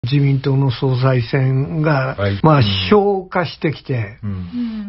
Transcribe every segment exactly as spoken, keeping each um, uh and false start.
自民党の総裁選が、はい、まあ、消化してきて、うん、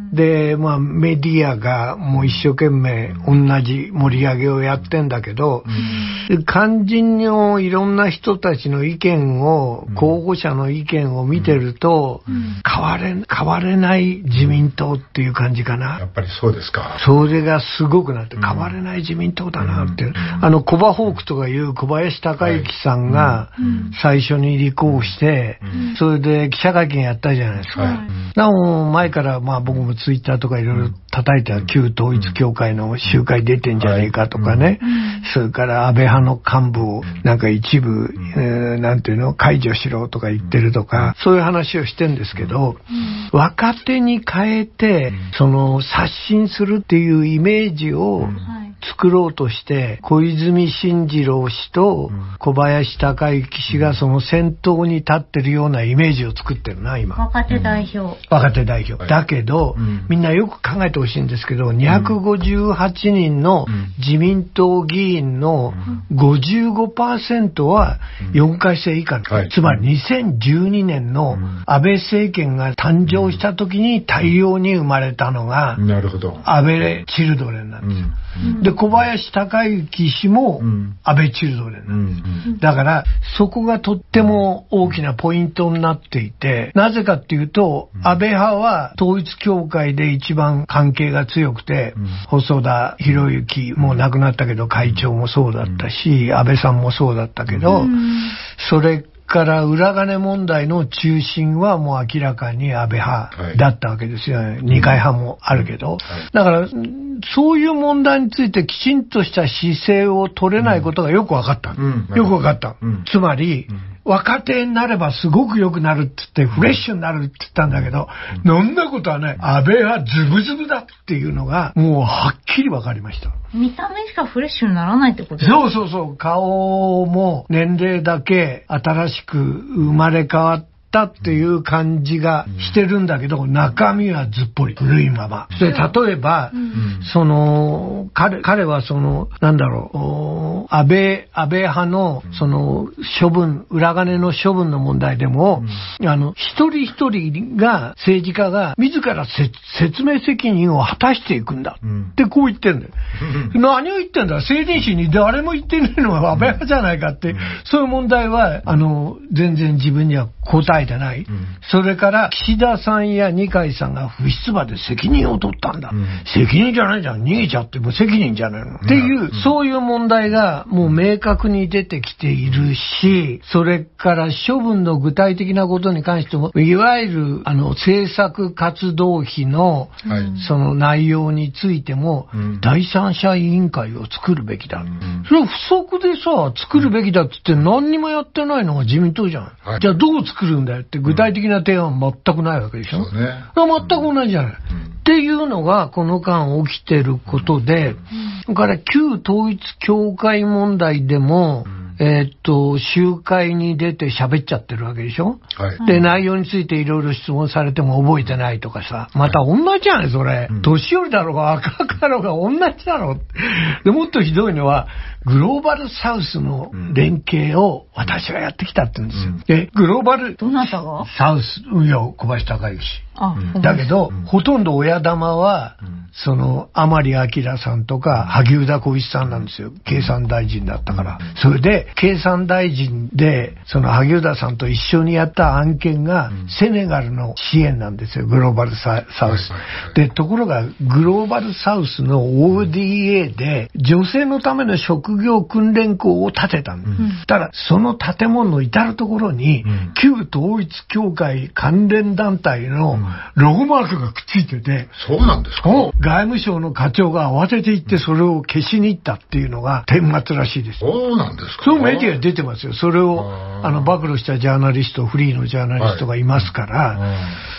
で、まあ、メディアがもう一生懸命同じ盛り上げをやってんだけど、うん、肝心のいろんな人たちの意見を、うん、候補者の意見を見てると、うん、変われ、変われない自民党っていう感じかな。 やっぱりそうですか。 それがすごくなって、変われない自民党だなって。うん、あの、コバホークとかいう小林孝之さんが最初に立候補して、うん、それで記者会見やったじゃないですか。はい、なお前からまあ僕もツイッターとかいろいろ叩いた旧統一教会の集会出てんじゃねえかとかね、うん、それから安倍派の幹部をなんか一部、うんえー、なんていうの解除しろとか言ってるとか、そういう話をしてんですけど、うん、若手に変えてその刷新するっていうイメージを作ろうとして小泉進次郎氏と小林孝之氏がその先頭に立ってるようなイメージを作ってるな今。 若手代表、うん、 若手代表だけど、うん、みんなよく考えてほしいんですけどにひゃくごじゅうはちにんの自民党議員の ごじゅうごパーセント はよんかい生以下、うんはい、つまりにせんじゅうにねんの安倍政権が誕生した時に大量に生まれたのが安倍チルドレンなんですよ、うん、で小林孝之氏も安倍チルドレンなんです、うん、だからそこがとっても大きなポイントになっていて、なぜかっていうと、うん、安倍派は統一教会で一番関係が強くて、うん、細田博之も亡くなったけど会長もそうだったし、うん、安倍さんもそうだったけど、うん、それから裏金問題の中心はもう明らかに安倍派だったわけですよ、はい、二階派もあるけど、うんはい、だからそういう問題についてきちんとした姿勢を取れないことがよく分かった、うんうん、よく分かった、うん、つまり、うん若手になればすごく良くなるって言ってフレッシュになるって言ったんだけど、うん、そんなことはない。安倍はズブズブだっていうのがもうはっきり分かりました。 見た目しかフレッシュにならないってことそうそうそう。顔も年齢だけ新しく生まれ変わってっていう感じがしてるんだけど、中身はずっぽり古いまま。で、例えば、うん、その、彼、彼はその、なんだろう、安倍、安倍派の、その、処分、裏金の処分の問題でも、うん、あの、一人一人が、政治家が、自ら説明責任を果たしていくんだ。うん、ってこう言ってんだよ。何を言ってんだ成人誌に誰も言ってないのは安倍派じゃないかって、うん、そういう問題は、あの、全然自分には答えじゃない、うん、それから岸田さんや二階さんが不出馬で責任を取ったんだ、うん、責任じゃないじゃん逃げちゃっても責任じゃないの、うん、っていう、うん、そういう問題がもう明確に出てきているし、それから処分の具体的なことに関してもいわゆるあの政策活動費の、はい、その内容についても、うん、第三者委員会を作るべきだ、うん、それを不足でさ作るべきだって言って何にもやってないのが自民党じゃん、はい、じゃあどう作るんだよって具体的な提案は全くないわけでしょ、うん、そうね、全く同じじゃない、うん、っていうのがこの間起きてることで、うん、それから旧統一教会問題でも、うんえー、っと集会に出て喋っちゃってるわけでしょ、はい、で内容についていろいろ質問されても覚えてないとかさ、また同じじゃないそれ、うん、年寄りだろうが若かろうが同じだろうでもっとひどいのはグローバルサウスの連携を私がやってきたって言うんですよ、うん、でグローバルどなたがサウスいや小林孝之氏あ、うん、だけど、うん、ほとんど親玉は、うん、その甘利明さんとか萩生田光一さんなんですよ、経産大臣だったから、うん、それで経産大臣でその萩生田さんと一緒にやった案件が、うん、セネガルの支援なんですよグローバルサ、サウス、でところがグローバルサウスの オーディーエー で女性のための職業訓練校を建てたんです、うん、ただその建物の至るところに、うん、旧統一教会関連団体のロゴマークがくっついてて、 そうなんですか。 外務省の課長が慌てて行ってそれを消しに行ったっていうのが顛末らしいです。 そうなんですか。 そうメディア出てますよ。それをあの暴露したジャーナリスト、フリーのジャーナリストがいますから、はい、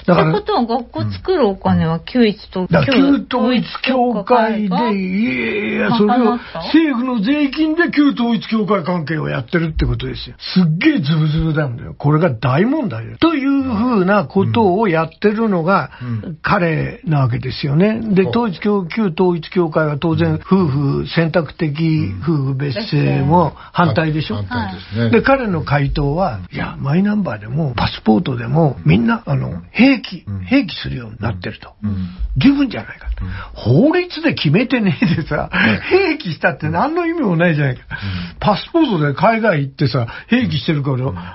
だからってことは学校作るお金は旧一と、 うん、旧統一教会でいやいやそれを政府の税税金で旧統一教会関係をやってるってことですよ。すっげえズブズブなんだよ。これが大問題だよ。というふうなことをやってるのが彼なわけですよね。で、統一教、旧統一教会は当然夫婦、選択的夫婦別姓も反対でしょ。 反対ですね。 で、彼の回答は、いや、マイナンバーでもパスポートでもみんな、あの、併記、併記するようになってると。十分じゃないかと。法律で決めてねえでさ、併記したって何の意味もないじゃないか。パスポートで海外行ってさ、併記してるから、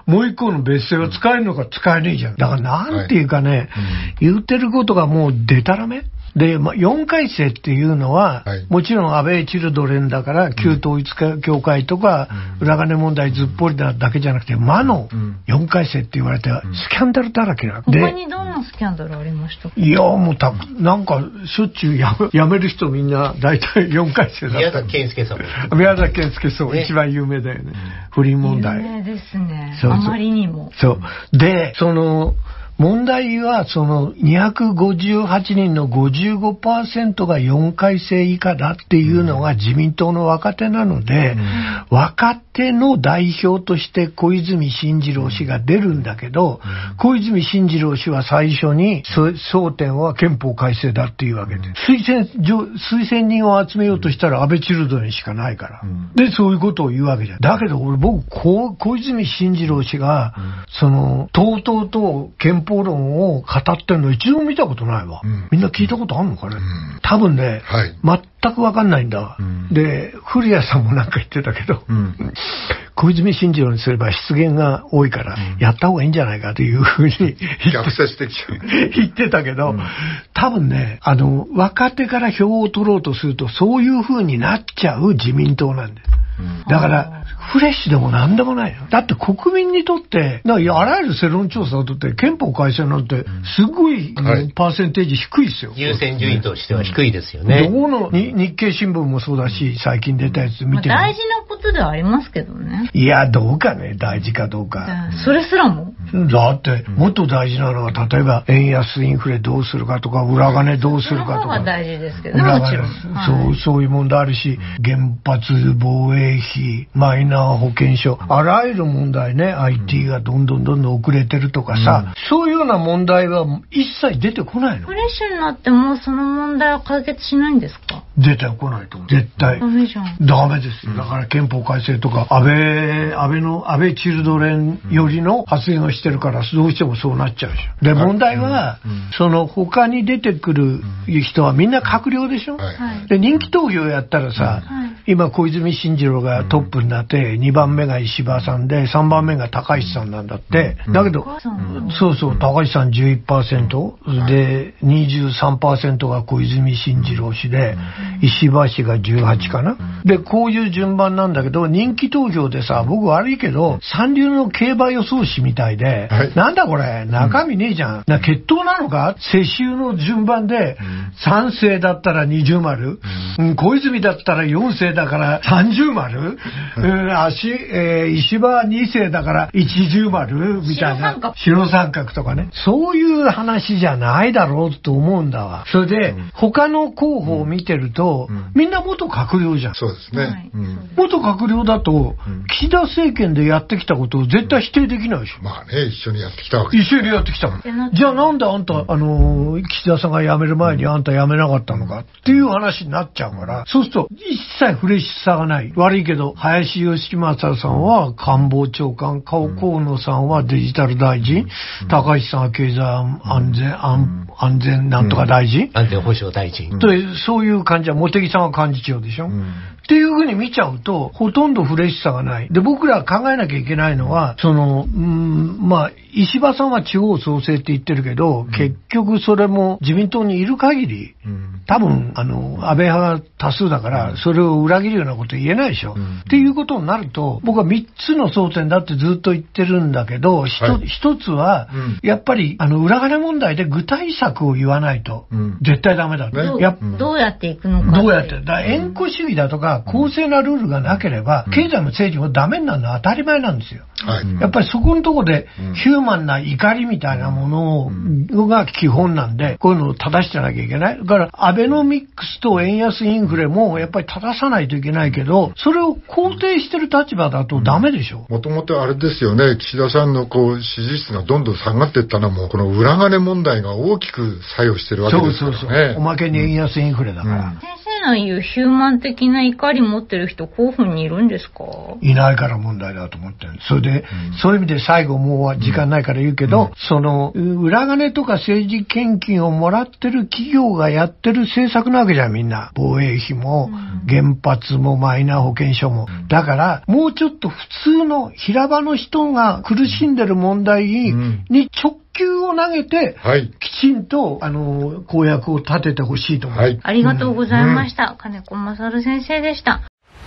もう一個の別姓が使えるのか使えねえじゃん。だからなんていうかね、言ってることがもうデタラメで、まあ、よん改正っていうのは、はい、もちろん安倍チルドレンだから、旧統一教会とか、うん、裏金問題ずっぽりだだけじゃなくて、魔のよん改正って言われて、スキャンダルだらけな、 うん、他にどんなスキャンダルありましたか？ いや、もうた、なんか、しょっちゅうやめ、やめる人みんな、大体よん改正だった。 宮崎健介さん。 宮崎健介さん、ね、一番有名だよね。不倫問題。 有名ですね。 そうそう、 あまりにも。 そう。で、その、問題は、その、にひゃくごじゅうはちにんの ごじゅうごパーセント がよん改正以下だっていうのが自民党の若手なので、うん、若手の代表として小泉進次郎氏が出るんだけど、うん、小泉進次郎氏は最初に、争点は憲法改正だっていうわけで、推薦、推薦人を集めようとしたら安倍チルドレンしかないから。うん、で、そういうことを言うわけじゃん。だけど、俺、僕、小泉進次郎氏が、うん、その、とうとうと憲法法論を語ってるの一度も見たことないわ、うん、みんな聞いたことあるのかね、うん、多分ね、はい、全く分かんないんだ、うん、で古谷さんもなんか言ってたけど、うん、小泉進次郎にすれば失言が多いからやった方がいいんじゃないかというふうに言って、 逆説的言ってたけど、うん、多分ね、あの若手から票を取ろうとするとそういうふうになっちゃう自民党なんです。だから、フレッシュでも何でもないよ。だって国民にとって、だからあらゆる世論調査をとって憲法改正なんてすごい、うん、はい、パーセンテージ低いですよ。 優先順位としては低いですよね。 どこのに日経新聞もそうだし、最近出たやつ見ても、 まあ、大事なことではありますけどね。 いや、どうかね、大事かどうか。 それすらもだって、もっと大事なのは、例えば、円安インフレどうするかとか、裏金どうするかとか。その方が大事ですけどね、もちろん。 そう、そういう問題あるし、原発、防衛費、マイナー保険証、あらゆる問題ね、アイティー がどんどんどんどん遅れてるとかさ、うん、そういうような問題は一切出てこないの。 フレッシュになっても、その問題は解決しないんですか？ 出てこないと思う。絶対。 ダメじゃん。 ダメです。だから憲法改正とか、安倍、安倍の、安倍チルドレンよりの発言をしてるから、どうしてもそうなっちゃうでしょ。で、問題は、うんうん、その他に出てくる人はみんな閣僚でしょ、はい、で、人気投票やったらさ、はい、今小泉進次郎がトップになって、にばんめが石破さんで、さんばんめが高市さんなんだって。だけど、そうそう、高市さん じゅういちパーセント で、にじゅうさんパーセント が小泉進次郎氏で、石破氏がじゅうはちかな。で、こういう順番なんだけど、人気投票でさ、僕悪いけど、三流の競馬予想士みたいで、はい、なんだこれ、中身ねえじゃん。な、決闘なのか？世襲の順番で、さん世だったらにじゅう丸、うん、小泉だったらよん世だからさんじゅう丸、うん、足、えー、石破に世だからいちじゅう丸みたいな。白三角とかね。そういう話じゃないだろうと思うんだわ。それで、うん、他の候補を見てると、うん、みんな元閣僚じゃん。 そうですね。はい、うん、 元閣僚だと、うん、岸田政権でやってきたことを絶対否定できないでしょ。 まあね、一緒にやってきたわけです。 一緒にやってきたの。じゃあなんであんた、あのー、岸田さんが辞める前にあんた辞めなかったのかっていう話になっちゃうから、そうすると一切フレッシュさがない。悪いけど、林芳正さんは官房長官、河野さんはデジタル大臣、高市さんは経済安全、安安全なんとか大臣、 安全保障大臣。 とそういう感じは、茂木さんは幹事長でしょ。うんっていう風に見ちゃうと、ほとんどフレッシュさがない。で、僕ら考えなきゃいけないのは、その、うーん、まあ、石破さんは地方創生って言ってるけど、うん、結局それも自民党にいる限り、うん、多分、あの、安倍派が多数だから、それを裏切るようなこと言えないでしょ。うん、っていうことになると、僕はみっつの争点だってずっと言ってるんだけど、ひと、はい、一つは、うん、やっぱり、あの、裏金問題で具体策を言わないと、うん、絶対ダメだ、ね。 どうや、どうやっていくのか。 どうやって。だ縁故主義だとか、 が公正なルールがなければ、経済も政治もダメになるのは当たり前なんですよ。 はい。 やっぱりそこのところで、ヒューマンな怒りみたいなものが基本なんで、こういうのを正してなきゃいけない。だから、アベノミックスと円安インフレもやっぱり正さないといけないけど、それを肯定してる立場だとダメでしょ。 もともとあれですよね、岸田さんのこう支持率がどんどん下がっていったのも、この裏金問題が大きく作用してるわけですからね。 そうそうそう。おまけに円安インフレだから。うん、 先生の言うヒューマン的な怒り持ってる人、候補にいるんですか？ いないから問題だと思ってる。それで、うん、そういう意味で最後もう時間ないから言うけど、うん、その、裏金とか政治献金をもらってる企業がやってる政策なわけじゃん、みんな。防衛費も、原発もマイナ保険証も。だから、もうちょっと普通の平場の人が苦しんでる問題に直球を投げて、はい、きちんと、あの、公約を立ててほしいと思う、はい。 ありがとうございました。うん、金子勝先生でした。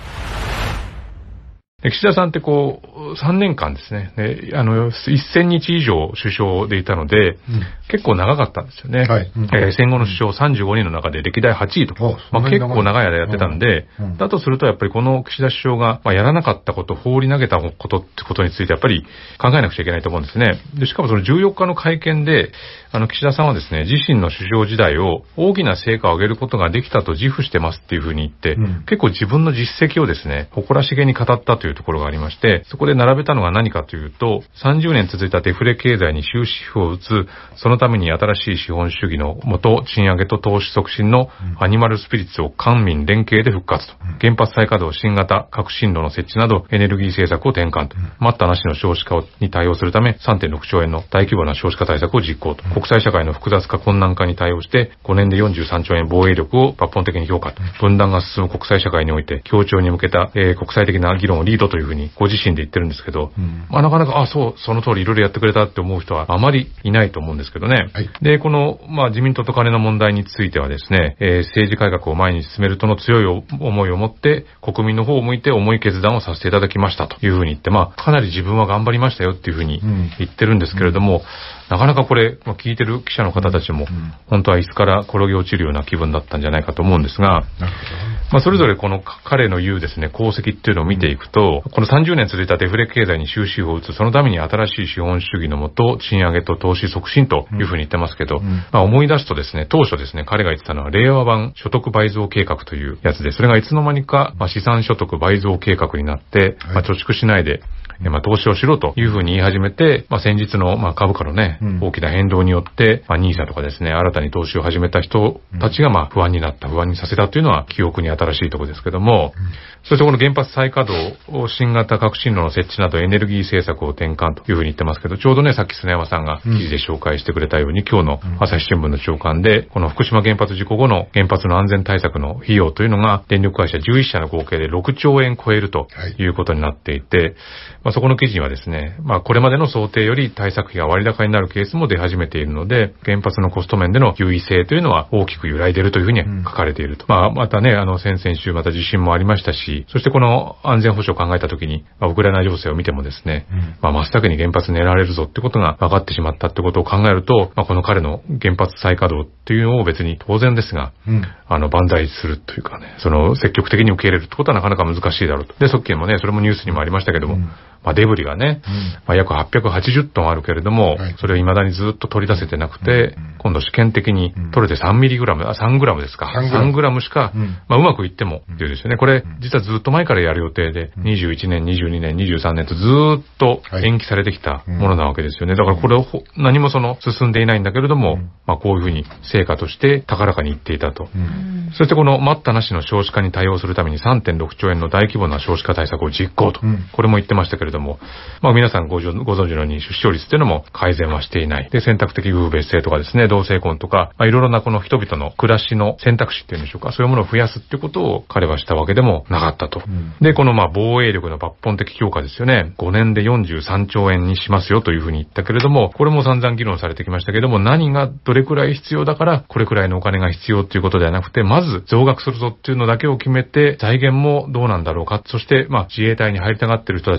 岸田さんってこう、さんねんかんですね。ね、あの、せんにち以上首相でいたので、うん、結構長かったんですよね。はい、うん、えー、戦後の首相さんじゅうごにんの中で歴代はちいと。うん、まあ、結構長い間やってたんで、うん、だとするとやっぱりこの岸田首相が、まあ、やらなかったこと、放り投げたことってことについてやっぱり考えなくちゃいけないと思うんですね。で、しかもそのじゅうよっかの会見で、あの、岸田さんはですね、自身の首相時代を大きな成果を上げることができたと自負してますっていうふうに言って、うん、結構自分の実績をですね、誇らしげに語ったというところがありまして、そこで並べたのが何かというと、さんじゅうねん続いたデフレ経済に終止符を打つ、そのために新しい資本主義のもと、賃上げと投資促進のアニマルスピリッツを官民連携で復活と、原発再稼働、新型、革新炉の設置などエネルギー政策を転換と、待ったなしの少子化に対応するため さんてんろくちょうえんの大規模な少子化対策を実行と、国際社会の複雑化困難化に対応してごねんでよんじゅうさんちょうえん防衛力を抜本的に強化と、分断が進む国際社会において協調に向けた、えー、国際的な議論をリードというふうにご自身で言ってるんですけど、うん、まあなかなか、あ、そう、その通りいろいろやってくれたって思う人はあまりいないと思うんですけどね。はい、で、この、まあ自民党と金の問題についてはですね、えー、政治改革を前に進めるとの強い思いを持って国民の方を向いて重い決断をさせていただきましたというふうに言って、まあかなり自分は頑張りましたよっていうふうに言ってるんですけれども、うんうん、なかなかこれ、まあ、聞いてる記者の方たちも、うん、本当は椅子から転げ落ちるような気分だったんじゃないかと思うんですが、まあそれぞれこの彼の言うですね、功績っていうのを見ていくと、うん、このさんじゅうねん続いたデフレ経済に終止符を打つ、そのために新しい資本主義のもと、賃上げと投資促進というふうに言ってますけど、うんうん、まあ思い出すとですね、当初ですね、彼が言ってたのは令和版所得倍増計画というやつで、それがいつの間にか、まあ、資産所得倍増計画になって、まあ、貯蓄しないで、まあ、投資をしろというふうに言い始めて、まあ、先日の、まあ、株価のね、うん、大きな変動によって、まあ、ニーサとかですね、新たに投資を始めた人たちが、まあ、不安になった、不安にさせたというのは、記憶に新しいところですけども、うん、そしてこの原発再稼働、新型革新炉の設置などエネルギー政策を転換というふうに言ってますけど、ちょうどね、さっき砂山さんが記事で紹介してくれたように、うん、今日の朝日新聞の朝刊で、この福島原発事故後の原発の安全対策の費用というのが、電力会社じゅういっしゃの合計でろくちょうえん超えるということになっていて、はい、まあ、そこの記事にはですね、まあ、これまでの想定より対策費が割高になるケースも出始めているので、原発のコスト面での優位性というのは大きく揺らいでいるというふうに書かれていると。うん、まあ、またね、あの、先々週また地震もありましたし、そしてこの安全保障を考えたときに、まあ、ウクライナ情勢を見てもですね、うん、まあ、真っ先に原発狙われるぞってことが分かってしまったってことを考えると、まあ、この彼の原発再稼働っていうのを別に当然ですが、うん、あの、万歳するというかね、その、積極的に受け入れるってことはなかなか難しいだろうと。で、さっきもね、それもニュースにもありましたけども、うん、まあ、デブリがね、うん、まあ、約はっぴゃくはちじゅっトンあるけれども、はい、それを未だにずっと取り出せてなくて、うん、今度試験的に取れてさんミリグラム、あ、さんグラムですか。さんグラムしか、うん、まあ、うまくいってもっていうですよね。これ、実はずっと前からやる予定で、にじゅういちねん、にじゅうにねん、にじゅうさんねんとずっと延期されてきたものなわけですよね。だからこれを何もその進んでいないんだけれども、うん、まあ、こういうふうに成果として高らかに言っていたと。うん、そしてこの待ったなしの少子化に対応するために さんてんろくちょうえんの大規模な少子化対策を実行と。うん、これも言ってましたけれども、まあ、皆さんご存知のように出生率っていうのも改善はしていない。で、選択的夫婦別姓とかですね、同性婚とか、まあ、いろいろなこの人々の暮らしの選択肢っていうんでしょうか、そういうものを増やすっていうことを彼はしたわけでもなかったと。うん、で、このまあ防衛力の抜本的強化ですよね。ごねんでよんじゅうさんちょうえんにしますよというふうに言ったけれども、これも散々議論されてきましたけれども、何がどれくらい必要だからこれくらいのお金が必要ということではなくて、まず増額するぞっていうのだけを決めて、財源もどうなんだろうか、そしてまあ自衛隊に入りたがっている人たちも少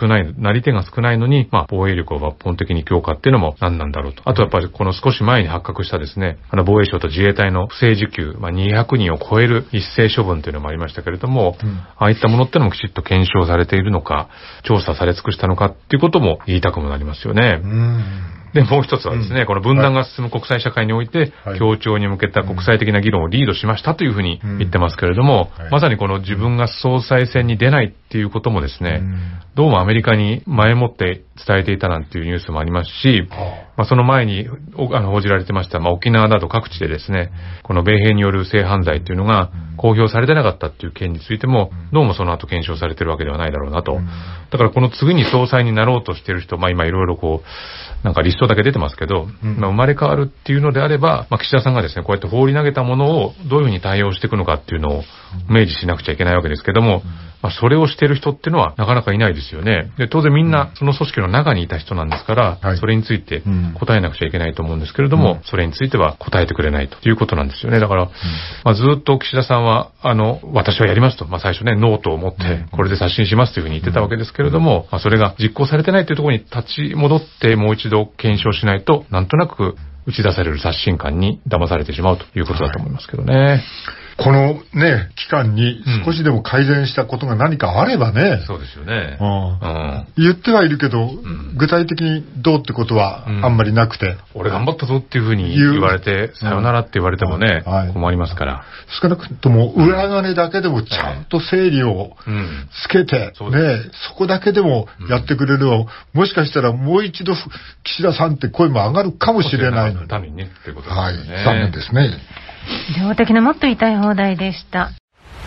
少ない、なり手が少ないのに、まあ、防衛力を抜本的に強化っていうのも何なんだろうと。あとやっぱりこの少し前に発覚したですね、あの防衛省と自衛隊の不正受給、まあ、にひゃくにんを超える一斉処分というのもありましたけれども、うん、ああいったものっていうのもきちっと検証されているのか、調査され尽くしたのかっていうことも言いたくもなりますよね。うん、で、もう一つはですね、うん、この分断が進む国際社会において、はい、協調に向けた国際的な議論をリードしましたというふうに言ってますけれども、うんはい、まさにこの自分が総裁選に出ないっていうこともですね、うん、どうもアメリカに前もって伝えていたなんていうニュースもありますし、まあ、その前にあの報じられてました、まあ、沖縄など各地でですね、この米兵による性犯罪というのが公表されてなかったっていう件についても、どうもその後検証されてるわけではないだろうなと。だからこの次に総裁になろうとしている人、まあ今いろいろこう、なんかリストだけ出てますけど、まあ、生まれ変わるっていうのであれば、まあ、岸田さんがですね、こうやって放り投げたものをどういうふうに対応していくのかっていうのを明示しなくちゃいけないわけですけども、まあ、それをしている人っていうのはなかなかいないですよね。で、当然みんなその組織の中にいた人なんですから、はい、それについて答えなくちゃいけないと思うんですけれども、うん、それについては答えてくれないということなんですよね。だから、うん、まあ、ずっと岸田さんは、あの、私はやりますと、まあ、最初ね、ノートを持って、これで刷新しますというふうに言ってたわけですけれども、まあ、それが実行されてないというところに立ち戻ってもう一度検証しないと、なんとなく打ち出される刷新感に騙されてしまうということだと思いますけどね。はい、 このね、期間に少しでも改善したことが何かあればね。 うん、そうですよね、うん。 言ってはいるけど、うん、具体的にどうってことはあんまりなくて。うん、 俺頑張ったぞっていうふうに言われて、さよならって言われてもね、はい、困りますから。 少なくとも裏金だけでもちゃんと整理をつけて、うん、ね、そこだけでもやってくれるの、もしかしたらもう一度岸田さんって声も上がるかもしれないのに。 ためにね、っていうことですよね。 はい、残念ですね。 量的なもっと言いたい放題でした。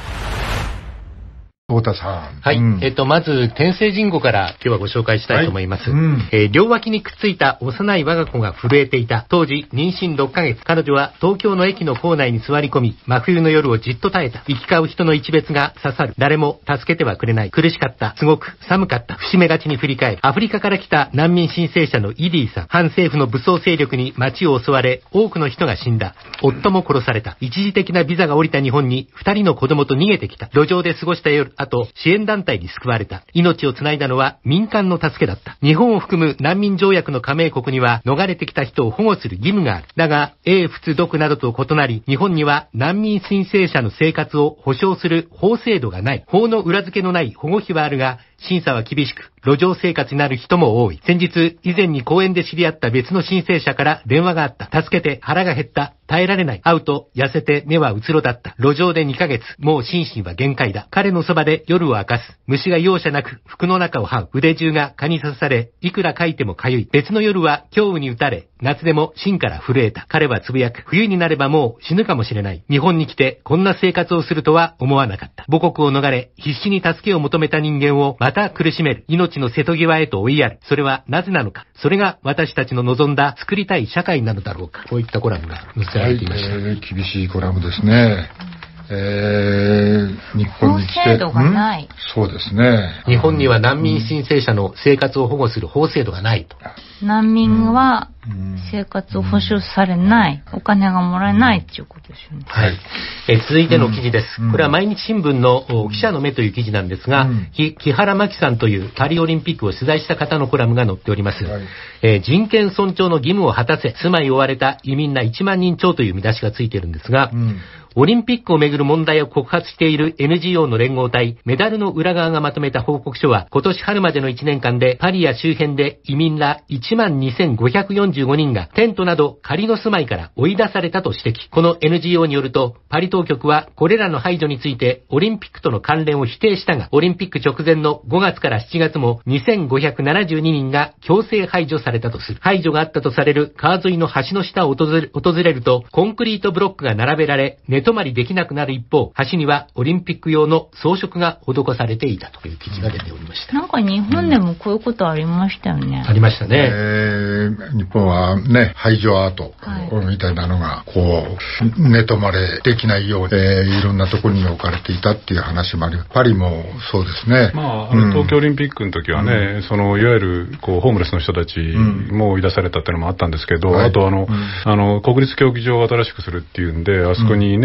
太田さん。 はい。うん、えっと、まず、天聖人語から今日はご紹介したいと思います。はい、うん、えー、両脇にくっついた幼い我が子が震えていた。当時、妊娠ろっかげつ。彼女は東京の駅の構内に座り込み、真冬の夜をじっと耐えた。行き交う人の一別が刺さる。誰も助けてはくれない。苦しかった。すごく寒かった。節目がちに振り返る。アフリカから来た難民申請者のイディさん。反政府の武装勢力に街を襲われ、多くの人が死んだ。夫も殺された。一時的なビザが下りた日本に、二人の子供と逃げてきた。路上で過ごした夜、あと、支援団体に救われた。命をつないだのは民間の助けだった。日本を含む難民条約の加盟国には逃れてきた人を保護する義務がある。だが、英仏独などと異なり、日本には難民申請者の生活を保障する法制度がない。法の裏付けのない保護費はあるが、審査は厳しく、路上生活になる人も多い。先日、以前に公園で知り合った別の申請者から電話があった。助けて、腹が減った。耐えられない。会うと、痩せて、目はうつろだった。路上でにかげつ。もう心身は限界だ。彼のそばで夜を明かす。虫が容赦なく、服の中を這う。腕中が蚊に刺され、いくらかいてもかゆい。別の夜は、恐怖に打たれ、夏でも芯から震えた。彼はつぶやく。冬になればもう死ぬかもしれない。日本に来て、こんな生活をするとは思わなかった。母国を逃れ、必死に助けを求めた人間を、また苦しめる。命の瀬戸際へと追いやる。それはなぜなのか。それが私たちの望んだ作りたい社会なのだろうか。こういったコラムが載せられていました。 はい、えー、厳しいコラムですね。えー、日本に来て、 法制度がない。 そうですね。 日本には難民申請者の生活を保護する法制度がないと。 難民は生活を保障されない、お金がもらえないっていうことですよね。 はい。えー、続いての記事です。これは毎日新聞の記者の目という記事なんですが、うん、木原真紀さんというパリオリンピックを取材した方のコラムが載っております。はい、えー、人権尊重の義務を果たせ、住まいを追われた移民らいちまんにん超という見出しがついているんですが、うん、オリンピックをめぐる問題を告発している エヌジーオー の連合体、メダルの裏側がまとめた報告書は、今年春までのいちねんかんでパリや周辺で移民らいちまんにせんごひゃくよんじゅうごにんがテントなど仮の住まいから追い出されたと指摘。この エヌジーオー によると、パリ当局はこれらの排除についてオリンピックとの関連を否定したが、オリンピック直前のごがつからしちがつもにせんごひゃくななじゅうににんが強制排除されたとする。排除があったとされる川沿いの橋の下を訪れ、訪れると、コンクリートブロックが並べられ、寝泊まりできなくなる一方、橋にはオリンピック用の装飾が施されていたという記事が出ておりました。 なんか日本でもこういうことありましたよね。 うん、ありましたね。 えー、日本はね、排除アートみたいなのが、こう、寝泊まれできないように、えー、いろんなところに置かれていたっていう話もある。パリもそうですね。 まあ、あの東京オリンピックの時はね、うん、そのいわゆるこうホームレスの人たちも追い出されたっていうのもあったんですけど、うん、あとあの、うん、あの国立競技場を新しくするっていうんで、あそこにね、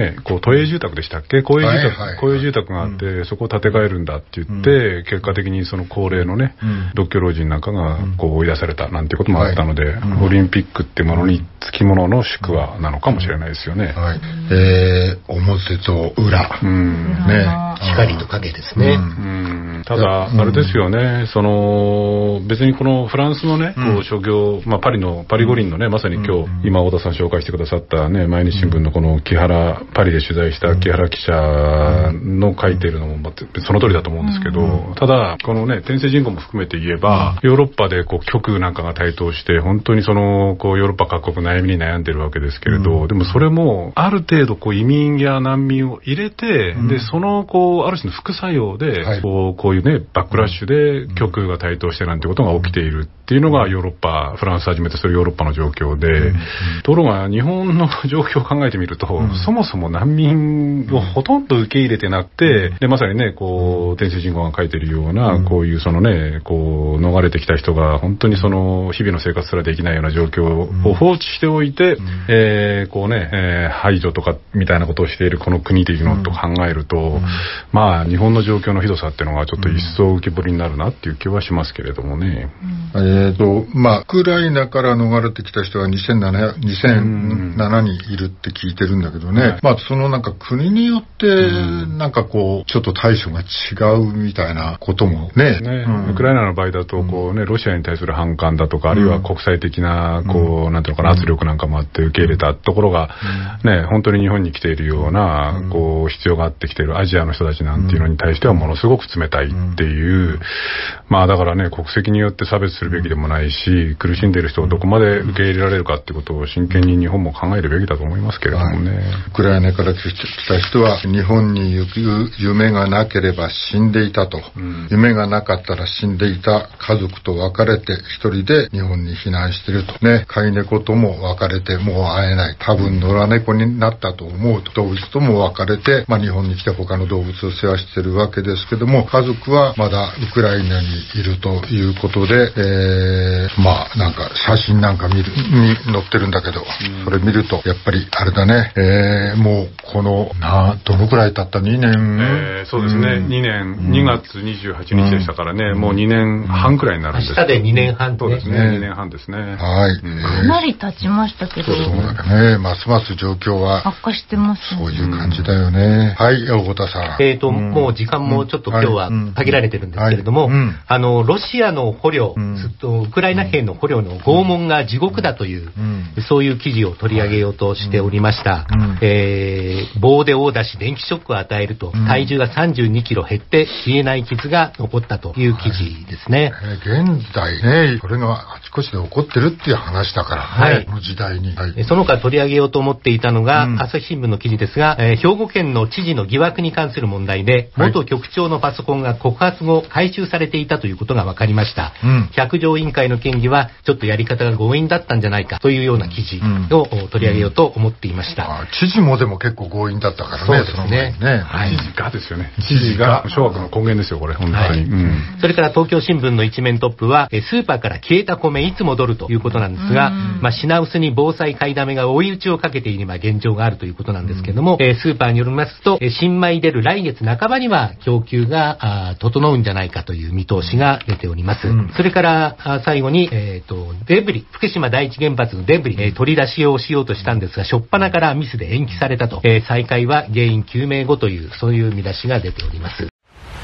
ね、こう都営住宅でしたっけ、公営住宅、はいはい、公営住宅があって、うん、そこを建て替えるんだって言って、うん、結果的にその高齢のね、うん、独居老人なんかがこう追い出されたなんていうこともあったので、はい、オリンピックってものにつきものの宿話なのかもしれないですよね。 はい、えー、表と裏、うん、 ね、光と影ですね。うんうん、ただ、あれですよね、その別にこのフランスのね、こう商業、まあ、パリのパリ五輪のね、まさに今日、今太田さん紹介してくださったね、毎日新聞のこの木原、パリで取材した木原記者の書いているのもその通りだと思うんですけど、ただこのね、天聖人口も含めて言えば、ヨーロッパでこう極右なんかが台頭して本当にそのこうヨーロッパ各国悩みに悩んでるわけですけれど、でもそれもある程度こう移民や難民を入れて、でそのこうある種の副作用で、はい、こうこういうねバックラッシュで極右が台頭してなんてことが起きているっていうのがヨーロッパ、フランスはじめとするヨーロッパの状況で、うん、ところが日本の状況を考えてみると、うん、そもそも難民をほとんど受け入れてなくて、うん、でまさにねこう天聖人口が書いてるような、うん、こういうそのねこう逃れてきた人が本当にその日々の生活すらできないような状況を放置しておいて、うん、えー、こうね、えー、排除とかみたいなことをしているこの国というのと考えると、うん、まあ日本の状況のひどさっていうのがちょっと一層浮き彫りになるなっていう気はしますけれどもね。 うん、えーとまあウクライナから逃れてきた人はにせんななにんいるって聞いてるんだけどね、はい、まあそのなんか国によってなんかこうちょっと対処が違うみたいなこともね、 ね、うん、ウクライナの場合だとこうねロシアに対する反感だとか、あるいは国際的なこうなんていうのかな圧力なんかもあって受け入れたところがね、本当に日本に来ているようなこう必要があってきているアジアの人たちなんていうのに対してはものすごく冷たいっていう、まあだからね国籍によって差別するべきでもないし、苦しんでいる人をどこまで受け入れられるかってことを真剣に日本も考えるべきだと思いますけれどもね。はい、 ウクライナから来た人は日本に行く夢がなければ死んでいたと、うん、夢がなかったら死んでいた家族と別れて一人で日本に避難しているとね、飼い猫とも別れてもう会えない、多分野良猫になったと思うと動物とも別れて、まあ、日本に来て他の動物を世話しているわけですけども、家族はまだウクライナにいるということで、えー、まあなんか写真なんか見るに載ってるんだけど、それ見るとやっぱりあれだね、えー、もうこのなどのくらい経ったにねん、 えー、そうですね、うん、にねん、にがつにじゅうはちにちでしたからね、うん、もうにねんはんくらいになるんです。 明日でにねんはん、ね、 そうですね、にねんはんですね。 はい、 かなり経ちましたけど、 そうだね、ますます状況は悪化してます、 ね、そういう感じだよね。うん、はい、大田さん。 えーと、うん、もう時間もちょっと今日は限られてるんですけれども、はいはい、あのロシアの捕虜、うん、ずっとウクライナ兵の捕虜の拷問が地獄だという、うん、そういう記事を取り上げようとしておりました。うん、えー、棒で殴打し電気ショックを与えると、うん、体重がさんじゅうにキロ減って消えない傷が残ったという記事ですね。 はい、えー、現在ね、これがあちこちで起こってるっていう話だからね、はい、この時代に。はい、 その他取り上げようと思っていたのが、うん、朝日新聞の記事ですが、えー、兵庫県の知事の疑惑に関する問題で、元局長のパソコンが告発後回収されていたということが分かりました。うん、百条委員会の県議はちょっとやり方が強引だったんじゃないかというような記事を取り上げようと思っていました。 うんうん、あ、知事もでも結構強引だったからね。 そうですね。 ね、はい、知事がですよね。知事が諸悪の根源ですよこれ本当に。はい、うん、 それから東京新聞の一面トップはスーパーから消えた米いつ戻るということなんですが、まあ、品薄に防災買いだめが追い打ちをかけている今現状があるということなんですけれども、えー、スーパーによりますと新米出る来月半ばには供給が整うんじゃないかという見通しが出ております。うん、それから最後に、えー、とデブリ福島第一原発のデブリ、えー、取り出しをしようとしたんですが初っ端からミスで延期されたと、えー、再開は原因究明後というそういう見出しが出ております。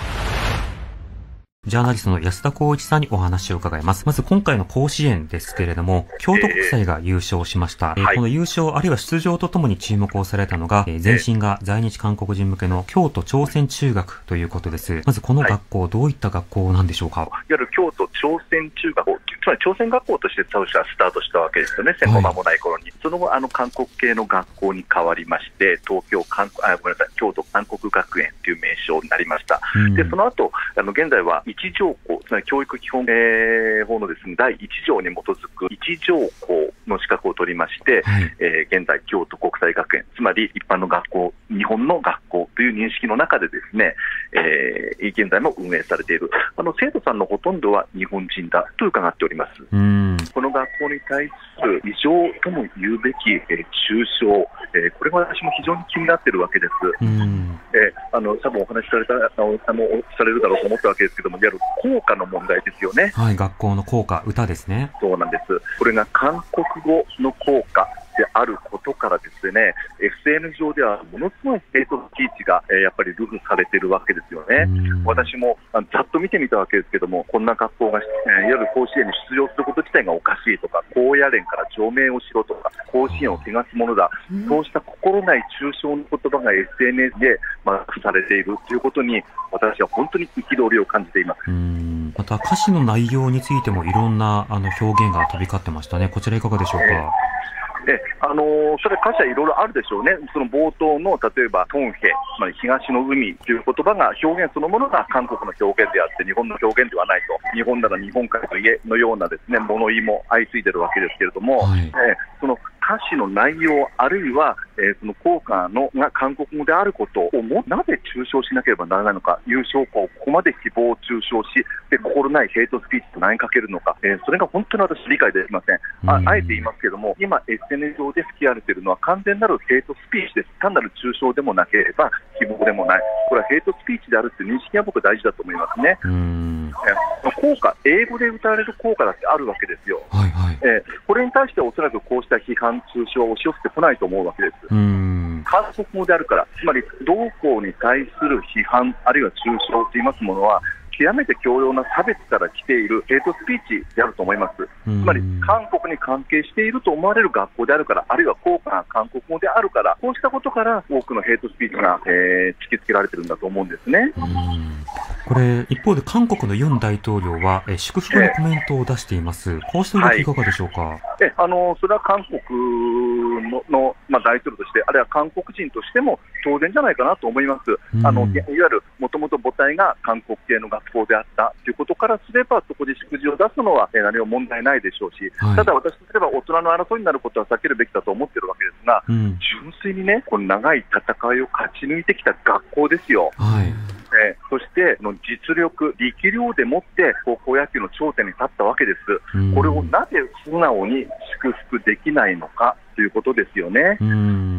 ジャーナリストの安田光一さんにお話を伺います。まず今回の甲子園ですけれども、京都国際が優勝しました。えーはい、この優勝あるいは出場とともに注目をされたのが、えー、前身が在日韓国人向けの京都朝鮮中学ということです。まずこの学校、はい、どういった学校なんでしょうか。いわゆる京都朝鮮中学校、つまり朝鮮学校として当初はスタートしたわけですよね、戦後間もない頃に。はい、その後、あの韓国系の学校に変わりまして、東京韓あごめんなさい京都韓国学園という名称になりました。うん、でその後あの現在は一条校、つまり教育基本、えー、法のですね、だいいち条に基づく一条校の資格を取りまして、はい、えー、現在京都国際学園、つまり一般の学校、日本の学校という認識の中でですね、えー、現在も運営されている。あの生徒さんのほとんどは日本人だと伺っております。 うん、 この学校に対する異常とも言うべき、えー、中傷、えー、これが私も非常に気になっているわけです。うんえー、あの多分お話しされたあのあのされるだろうと思ったわけですけども、いわゆる校歌の問題ですよね。 はい、学校の校歌、歌ですね。 そうなんです。これが韓国語の校歌であることからですね、エスエヌ 上ではものすごいヘイトスピーチが、えー、やっぱり流布されているわけですよね。私もあのざっと見てみたわけですけども、こんな学校が、えー、いわゆる甲子園に出場すること自体がおかしいとか、高野連から除名をしろとか、甲子園を汚すものだ、うん、そうした心ない中傷の言葉が エスエヌエス でまあされているということに、私は本当に憤りを感じています。 うーん、また歌詞の内容についてもいろんなあの表現が飛び交ってましたね。こちらいかがでしょうか。えーえあのー、それ歌詞はいろいろあるでしょうね。その冒頭の例えばトンヘ、つまり東の海という言葉が表現そのものが韓国の表現であって日本の表現ではないと。日本なら日本海の家のようなですね物言いも相次いでいるわけですけれども、はい、えー、その歌詞の内容あるいは、えー、その校歌のが韓国語であることをもなぜ中傷しなければならないのか、いう証拠をここまで誹謗中傷し、で心ないヘイトスピーチと投げかけるのか、えー、それが本当に私理解できません。あ, あえて言いますけども、今 エスエヌエス 上で吹き荒れているのは完全なるヘイトスピーチです。単なる中傷でもなければ誹謗でもない。これはヘイトスピーチであるという認識が僕は大事だと思いますね。うーん、えー、校歌、英語で歌われる校歌だってあるわけですよ。はいはい、えー、これに対してはおそらくこうした批判中傷は押し寄せてこないと思うわけです。うーん、韓国語であるから、つまり同校に対する批判あるいは中傷といいますものは極めて強要な差別から来ているヘイトスピーチであると思います。つまり韓国に関係していると思われる学校であるから、あるいは校歌が韓国語であるから、こうしたことから多くのヘイトスピーチが、えー、突きつけられているんだと思うんですね。 うん、これ一方で韓国のユン大統領は、えー、祝福のコメントを出しています。えー、こうした動きいかがでしょうか。はい、 えあのそれは韓国 の, の、まあ、大統領として、あるいは韓国人としても当然じゃないかなと思います。うん、あのいわゆるもともと母体が韓国系の学校であったということからすれば、そこで祝辞を出すのは何も問題ないでしょうし、はい、ただ私とすれば大人の争いになることは避けるべきだと思っているわけですが、うん、純粋にね、この長い戦いを勝ち抜いてきた学校ですよ。はい、えー、そしての実力、力量でもって高校野球の頂点に立ったわけです。うん、これをなぜ素直に祝福できないのかということですよね。うん、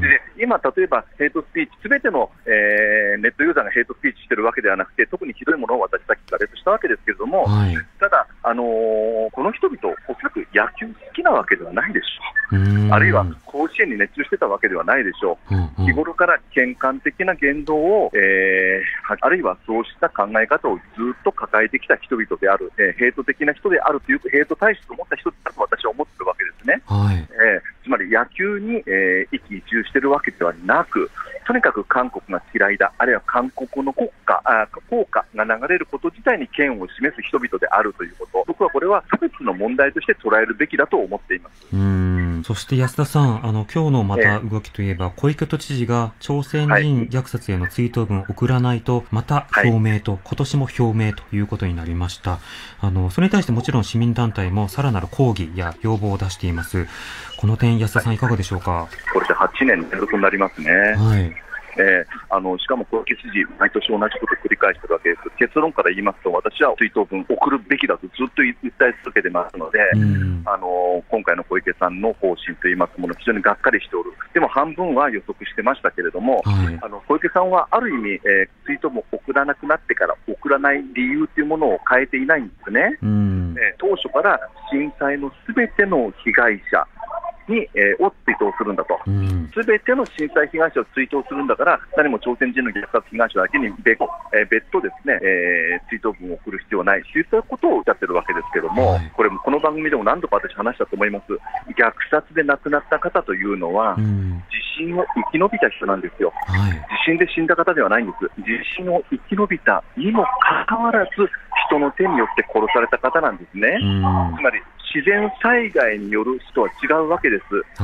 で今、例えばヘイトスピーチ、すべての、えー、ネットユーザーがヘイトスピーチしているわけではなくて、特にひどいものを私さっきから列したわけですけれども、はい、ただ、あのー、この人々、おそらく野球好きなわけではないでしょう。あるいは甲子園に熱中してたわけではないでしょう。うんうん、日頃から喧嘩的な言動を、えー、あるいはそうした考え方をずっと抱えてきた人々である、えー、ヘイト的な人であるというヘイト体質を持った人だと私は思っているわけですね。はい、えー、つまり野球に、えー、一喜一憂しているわけではなく、とにかく韓国が嫌いだ、あるいは韓国の国家、あ効果が流れること自体に嫌悪を示す人々であるということ、僕はこれは差別の問題として捉えるべきだと思っています。 うーん、そして安田さん、あの今日のまた動きといえば、えー、小池都知事が朝鮮人虐殺への追悼文を送らないと、また表明と、はい、今年も表明ということになりました。あのそれに対してもちろん市民団体もさらなる抗議や要望を出しています。この点、安田さんいかがでしょうか。 これではちねん連続になりますね。はい、えー、あのしかも小池知事、毎年同じことを繰り返しているわけです。結論から言いますと、私は追悼文送るべきだとずっと訴え続けてますので、あの今回の小池さんの方針といいますもの、非常にがっかりしておる。でも半分は予測してましたけれども、はい、あの小池さんはある意味、えー、追悼文を送らなくなってから送らない理由というものを変えていないんですね。うん、えー、当初から震災のすべての被害者に、えー、を追悼するんだと、すべ、うん、ての震災被害者を追悼するんだから、何も朝鮮人の虐殺被害者だけに別、えー、別途ですね、えー、追悼文を送る必要はない、そういったことをおっしゃってるわけですけども、はい、これもこの番組でも何度か私話したと思います。虐殺で亡くなった方というのは、うん、地震を生き延びた人なんですよ。はい、地震で死んだ方ではないんです。地震を生き延びたにもかかわらず、人の手によって殺された方なんですね。うん、つまり自然災害による人は違うわけです。はい、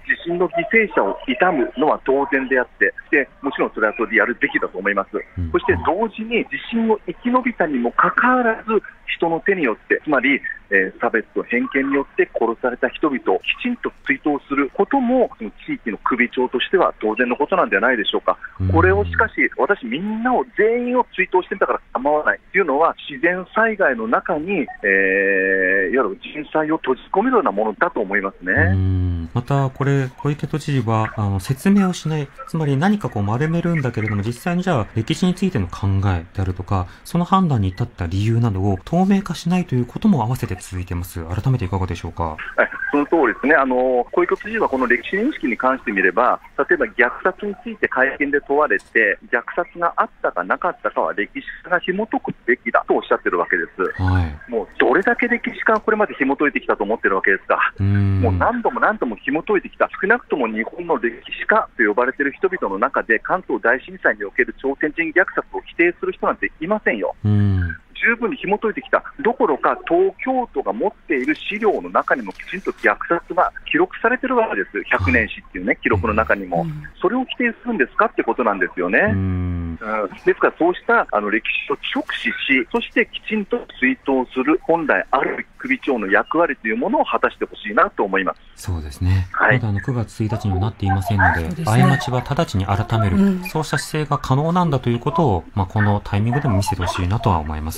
地震の犠牲者を悼むのは当然であって、でもちろんそれはそれでやるべきだと思います。うん、そして同時に地震を生き延びたにもかかわらず、人の手によって、つまり、えー、差別と偏見によって殺された人々をきちんと追悼することも、その地域の首長としては当然のことなんではないでしょうか。これをしかし、私みんなを全員を追悼してみたから構わないというのは、自然災害の中に、えー、いわゆる人災を閉じ込めるようなものだと思いますね。 うんまた、これ、小池都知事はあの説明をしない、つまり何かこう丸めるんだけれども、実際にじゃあ歴史についての考えであるとか、その判断に至った理由などを透明化しないということも合わせて続いています。改めていかがでしょうか。 はい、その通りですね。あの小池都知事はこの歴史認識に関してみれば、例えば虐殺について会見で問われて、虐殺があったかなかったかは歴史家が紐解くべきだとおっしゃってるわけです。はい、もうどれだけ歴史家がこれまで紐解いてきたと思ってるわけですか。うんもう何度も何度も紐解いてきた。少なくとも日本の歴史家と呼ばれている人々の中で、関東大震災における朝鮮人虐殺を否定する人なんていませんよ。うん十分に紐解いてきたどころか、東京都が持っている資料の中にもきちんと虐殺が記録されてるわけです。ひゃくねん史っていうね、記録の中にも、うん、それを否定するんですかってことなんですよね。うん、ですからそうしたあの歴史を直視し、そしてきちんと追悼する本来ある首長の役割というものを果たしてほしいなと思います。 そうですね、はい、まだあのくがつついたちにはなっていませんので、で、ね、過ちは直ちに改める、うん、そうした姿勢が可能なんだということを、まあ、このタイミングでも見せてほしいなとは思います。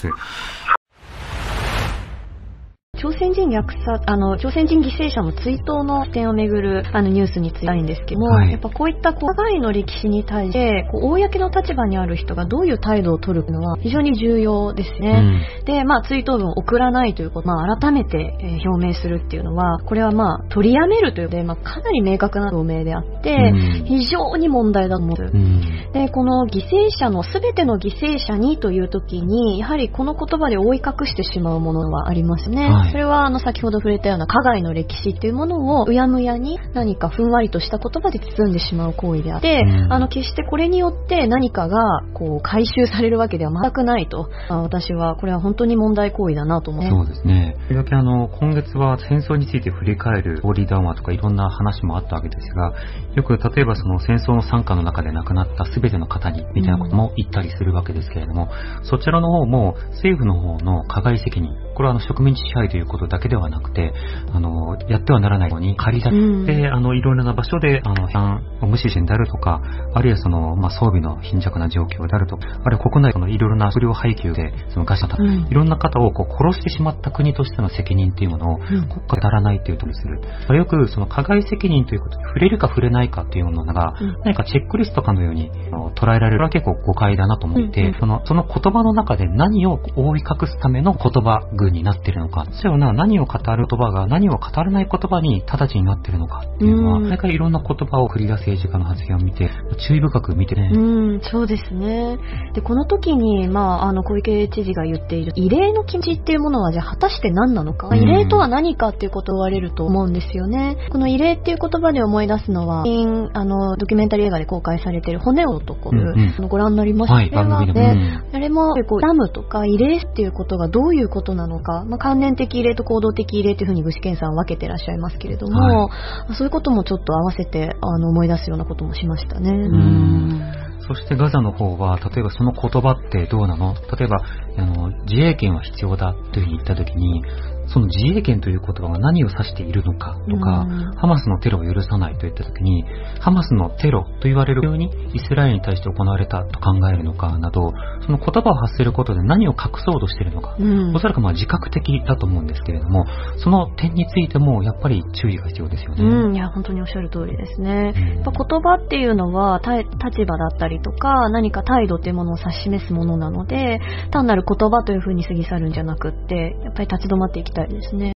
朝鮮人虐殺、あの、朝鮮人犠牲者の追悼の点をめぐる、あの、ニュースについてないんですけども、はい、やっぱこういった、こう、長いの歴史に対して、こう、公の立場にある人がどういう態度を取るのは非常に重要ですね。うん、で、まあ、追悼文を送らないということ、まあ、改めて、えー、表明するっていうのは、これはまあ、取りやめるということで、まあ、かなり明確な表明であって、うん、非常に問題だと思う。うん、で、この犠牲者の、すべての犠牲者にという時に、やはりこの言葉で覆い隠してしまうものはありますね。はい、それはあの先ほど触れたような加害の歴史っていうものをうやむやに何かふんわりとした言葉で包んでしまう行為であって、うん、あの決してこれによって何かがこう回収されるわけでは全くないと、あ私はこれは本当に問題行為だなと思う。 そうですね。とりわけあの今月は戦争について振り返る法理談話とかいろんな話もあったわけですが、よく例えばその戦争の惨禍の中で亡くなった全ての方にみたいなことも言ったりするわけですけれども、うん、そちらの方も政府の方の加害責任、これはあの植民地支配ということだけではなくて、あのやってはならないように借り立て、うん、あのいろいろな場所であの批判を無視してであるとか、あるいはその、まあ、装備の貧弱な状況であるとか、あるいは国内のいろいろな不良配給でその餓死した、うん、いろんな方をこう殺してしまった国としての責任っていうものを、うん、国家が当たらないというところにする。よくその加害責任ということに触れるか触れないかっていうものが、うん、何かチェックリストかのように捉えられるのは結構誤解だなと思って、うんうん、そのその言葉の中で何を覆い隠すための言葉群になっているのか、そういうのは何を語る言葉が何を語らない言葉に直ちになっているのかっていうのは、毎回いろんな言葉を繰り出す政治家の発言を見て注意深く見てね。 うん、そうですね。でこの時に、まあ、あの小池知事が言っている慰霊の気持ちっていうものはじゃあ果たして何なのか、慰霊とは何かっていうことを言われると思うんですよね。この慰霊っていう言葉で思い出すのは、あのドキュメンタリー映画で公開されている骨をとこる、うんうん、ご覧になりました、はい、番組で、うん、あれもこうダムとか慰霊っていうことがどういうことなのか、まあ、関連的慰霊と行動的慰霊というふうに具志堅さんは分けてらっしゃいますけれども、はい、そういうこともちょっと合わせてあの思い出すようなこともしましたね。うーん、 そしてガザの方は、例えばその言葉ってどうなの？例えばあの自衛権は必要だというふうに言ったときに、その自衛権という言葉が何を指しているのかとか、ハマスのテロを許さないといったときに、ハマスのテロと言われるようにイスラエルに対して行われたと考えるのかなど、その言葉を発することで何を隠そうとしているのか、うん、おそらくまあ自覚的だと思うんですけれども、その点についてもやっぱり注意が必要ですよね。 うん、いや本当におっしゃる通りですね。うん、やっぱ言葉っていうのは立場だったりとか何か態度っていうものを指し示すものなので、単なる言葉というふうに過ぎ去るんじゃなくって、やっぱり立ち止まっていきたいですね。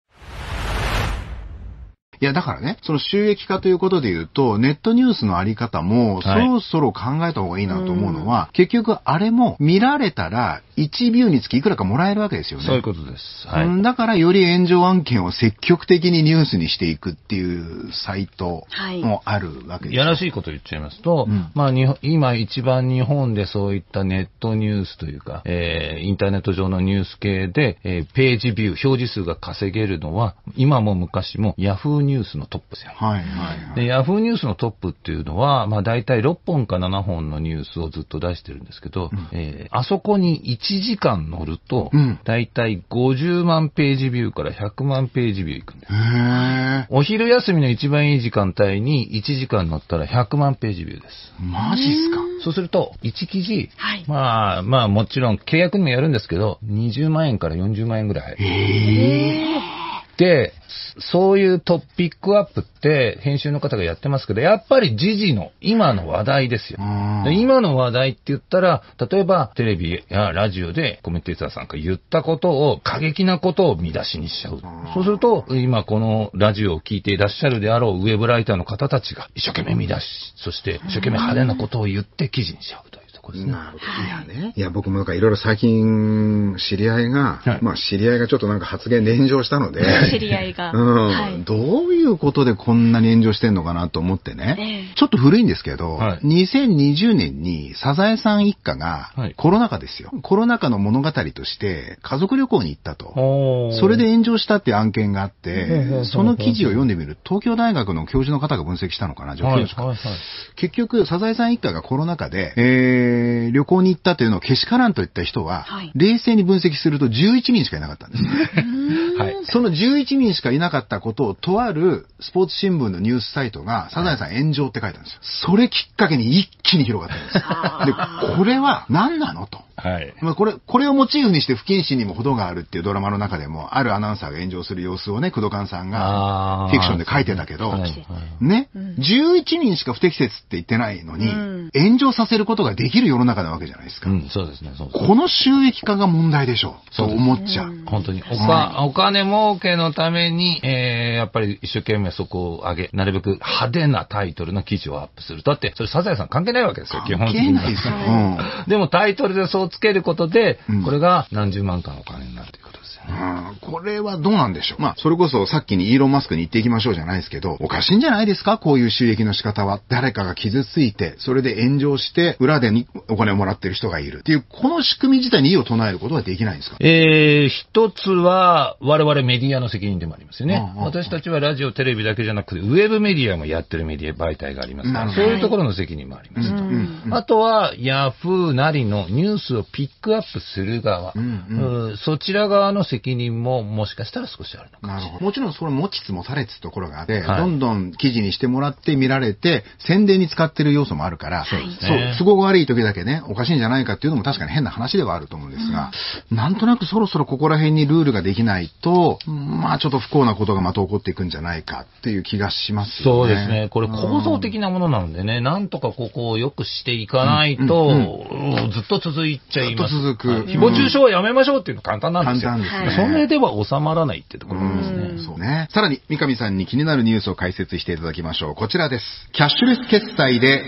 いや、だからね、その収益化ということで言うと、ネットニュースのあり方も、そろそろ考えた方がいいなと思うのは、はい、結局あれも見られたら、いちビューにつきいくらかもらえるわけですよね。 そういうことです。はい。 だからより炎上案件を積極的にニュースにしていくっていうサイトもあるわけです。 やらしいこと言っちゃいますと、うん、まあ、今一番日本でそういったネットニュースというか、えー、インターネット上のニュース系で、えー、ページビュー、表示数が稼げるのは、今も昔もヤフーニュースニュースのトップですよ。 はいはいはい。 で、ヤフーニュースのトップっていうのは、まあ大体ろっぽんかななほんのニュースをずっと出してるんですけど、うん、えー、あそこにいちじかん乗ると、うん、大体ごじゅうまんページビューからひゃくまんページビューいくんです。 へー。 お昼休みの一番いい時間帯にいちじかん乗ったらひゃくまんページビューです。 マジっすか？ そうすると、いち記事、はい、まあまあもちろん契約にもやるんですけど、にじゅうまんえんからよんじゅうまんえんぐらい入る。 へー。 で、そういうトピックアップって編集の方がやってますけど、やっぱり時事の今の話題ですよ。で今の話題って言ったら、例えばテレビやラジオでコメンテーターさんが言ったことを、過激なことを見出しにしちゃう。そうすると、今このラジオを聞いていらっしゃるであろうウェブライターの方たちが一生懸命見出し、そして一生懸命派手なことを言って記事にしちゃうという。 なるほど。いやね。いや、僕もなんかいろいろ最近、知り合いが、はい、まあ知り合いがちょっとなんか発言で炎上したので。 知り合いが。 うん、はい。どういうことでこんなに炎上してんのかなと思ってね。えー、ちょっと古いんですけど、はい、にせんにじゅうねんにサザエさん一家が、コロナ禍ですよ。コロナ禍の物語として家族旅行に行ったと。それで炎上したっていう案件があって、その記事を読んでみると、東京大学の教授の方が分析したのかな、助教授か。はいはいはい、結局、サザエさん一家がコロナ禍で、えー旅行に行ったというのをけしからんと言った人は、はい、冷静に分析するとじゅういちにんしかいなかったんですね。はい、そのじゅういちにんしかいなかったことをとあるスポーツ新聞のニュースサイトがサザエさん炎上って書いたんですよ。それきっかけに一気に広がったんです。で、これは何なのと。はい。まあこれ、これをモチーフにして不謹慎にも程があるっていうドラマの中でも、あるアナウンサーが炎上する様子をね、工藤勘さんがフィクションで書いてたけど、ね、うん、じゅういちにんしか不適切って言ってないのに、うん、炎上させることができる世の中なわけじゃないですか。 うん、そうですね、そうですね。 この収益化が問題でしょう。そう思っちゃう。 本当に。おか、お金儲けのために、えー、やっぱり一生懸命そこを上げ、なるべく派手なタイトルの記事をアップする。だって、それサザエさん関係ないわけですよ、基本的に。関係ないですよ。うん、でもタイトルでそうつけることで、うん、これが何十万かのお金になるということですよね。 うん、これはどうなんでしょう。まあ、それこそさっきにイーロン・マスクに言っていきましょうじゃないですけど、おかしいんじゃないですか、こういう収益の仕方は。誰かが傷ついて、それで炎上して、裏でにお金をもらってる人がいるっていう、この仕組み自体に異を唱えることはできないんですか？ えー、一つは、我々メディアの責任でもありますよね。うんうんうん、私たちはラジオ、テレビだけじゃなくて、ウェブメディアもやってるメディア媒体がありますから、そういうところの責任もありますと。うんうん、あとは、ヤフーなりのニュースをピックアップする側、うんうん、そちら側の責任ももしかしたら少しあるのかもしれない。なるほど。 もちろんそれ持ちつ持たれつところがあって、はい、どんどん記事にしてもらって見られて、宣伝に使ってる要素もあるから、そうですね。そう、都合が悪い時だけね、おかしいんじゃないかっていうのも確かに変な話ではあると思うんですが、うん、なんとなくそろそろここら辺にルールができないと、まあちょっと不幸なことがまた起こっていくんじゃないかっていう気がしますよね。 そうですね。これ構造的なものなのでね、うん、なんとかここを良くしていかないと、うんうんうん、ずっと続いちゃいます。 ずっと続く。 誹謗中傷はやめましょうっていうの簡単なんですよ。 簡単ですね。 それでは収まらないってところですね。 そうね。さらに三上さんに気になるニュースを解説していただきましょう。こちらです。キャッシュレス決済で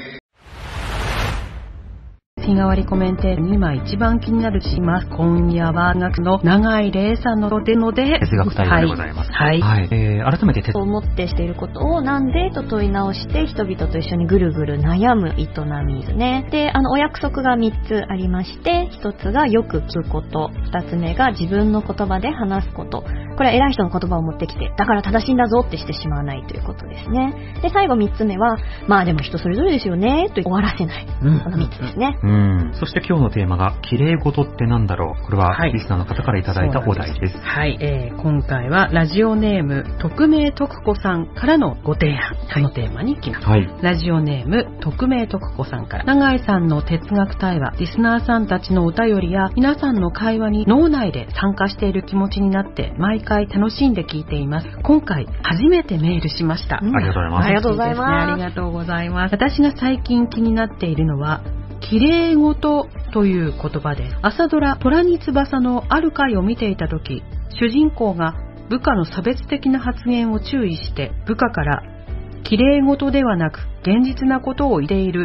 日替わりコメンテーターに今一番気になるします。今夜は学の長井玲さんのでので哲学対応でございます。はい。はい、えー、改めて思ってしていることをなんでと問い直して人々と一緒にぐるぐる悩む営みですね。で、あのお約束がみっつありまして、ひとつがよく聞くこと、ふたつめが自分の言葉で話すこと。これは偉い人の言葉を持ってきて、だから正しいんだぞってしてしまわないということですね。で、最後みっつめは、まあでも人それぞれですよねと終わらせない。うん、このみっつですね。 うんうん、そして今日のテーマが綺麗事ってなんだろう。これはリスナーの方からいただいたお題です。 はい、えー、今回はラジオネーム匿名徳子さんからのご提案、このテーマに来ます。はい、ラジオネーム匿名徳子さんから、永井さんの哲学対話、リスナーさんたちのお便りや皆さんの会話に脳内で参加している気持ちになって毎回楽しんで聞いています。今回初めてメールしました。 うん、ありがとうございます。 ありがとうございます。 ありがとうございます。私が最近気になっているのは綺麗事という言葉で、朝ドラ虎に翼のある回を見ていた時、主人公が部下の差別的な発言を注意して部下から綺麗事ではなく現実なことを言っている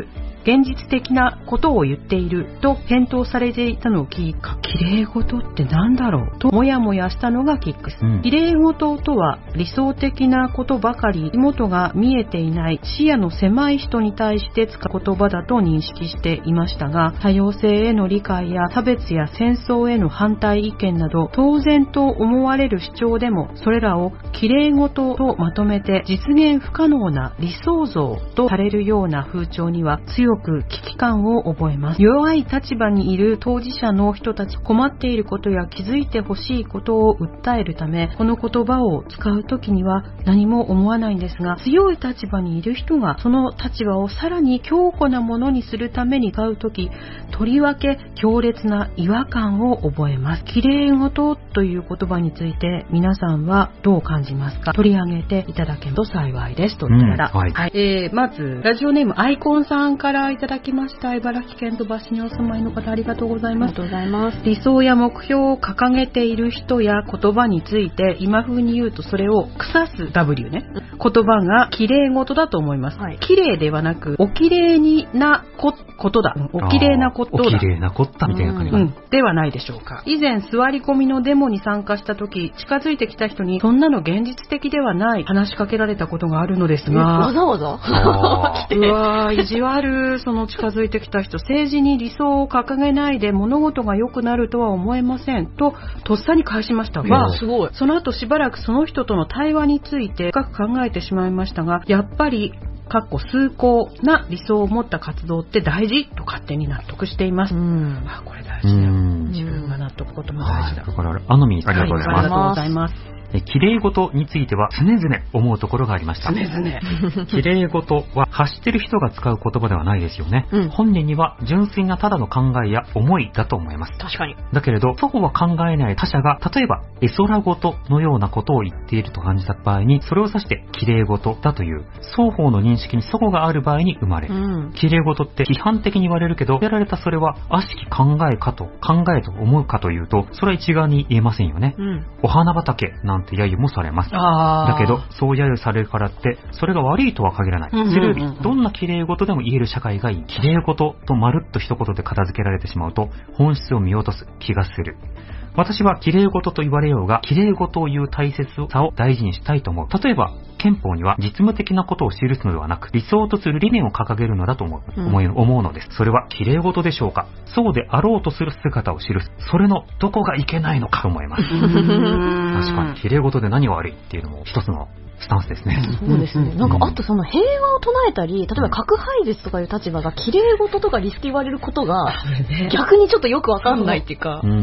現実的なことを言っていると返答されていたのを聞いた。綺麗事って何だろうともやもやしたのがキックス。綺麗事とは理想的なことばかり、元が見えていない視野の狭い人に対して使う言葉だと認識していましたが、多様性への理解や差別や戦争への反対意見など当然と思われる主張でも、それらを綺麗事とまとめて実現不可能な理想像とされるような風潮には強く危機感を覚えます。弱い立場にいる当事者の人たち、困っていることや気づいてほしいことを訴えるため、この言葉を使うときには何も思わないんですが、強い立場にいる人がその立場をさらに強固なものにするために使うとき、とりわけ強烈な違和感を覚えます。綺麗事という言葉について皆さんはどう感じますか？取り上げていただけると幸いですと言ったら、うん、はいはい、えー、まずラジオネームアイコンさんからいただきました。茨城県鳥羽市にお住まいの方、ありがとうございます。ありがとうございます。理想や目標を掲げている人や言葉について今風に言うと、それを腐す W ね、言葉が綺麗事だと思います、はい、綺麗ではなくお綺麗になこことだ、お綺麗なことだ、 お綺麗なこったみたいな感じが、 うん、ではないでしょうか。以前座り込みのデモに参加した時、近づいてきた人にそんなの現実的ではない話しかけられたことがあるのですが、 わざわざうわー、意地悪。その近づいてきた人、政治に理想を掲げないで物事が良くなるとは思えませんととっさに返しましたが、すごい。その後しばらくその人との対話について深く考えてしまいましたが、やっぱりかっこ崇高な理想を持った活動って大事と勝手に納得しています。うん、あ、これ大事だよ。自分が納得ことも大事だ。 だから、アノミ、ありがとうございます。 はい、ありがとうございます。 綺麗事については常々思うところがありました。 常々 綺麗事は発してる人が使う言葉ではないですよね、うん、本人には純粋なただの考えや思いだと思います。 確かに。 だけれどそこは考えない他者が例えば絵空事のようなことを言っていると感じた場合に、それを指して綺麗事だという双方の認識に齟齬がある場合に生まれる、うん、綺麗事って批判的に言われるけど、やられたそれは悪しき考えかと考えと思うかというと、それは一概に言えませんよね、うん、お花畑なんて揶揄もされます。だけどそう揶揄されるからってそれが悪いとは限らない。それよりどんな綺麗事でも言える社会がいい。綺麗事とまるっと一言で片付けられてしまうと本質を見落とす気がする。私は綺麗事と言われようが綺麗事を言う大切さを大事にしたいと思う。例えば憲法には実務的なことを記すのではなく理想とする理念を掲げるのだと思う、うん、思い思うのです。それは綺麗事でしょうか。そうであろうとする姿を記す、それのどこがいけないのかと思います。確かに綺麗事で何が悪いっていうのも一つのスタンスですね。 そうですね。なんかあとその平和を唱えたり、例えば核廃絶とかいう立場が綺麗事とかリスク言われることが逆にちょっとよくわかんないっていうか、うん、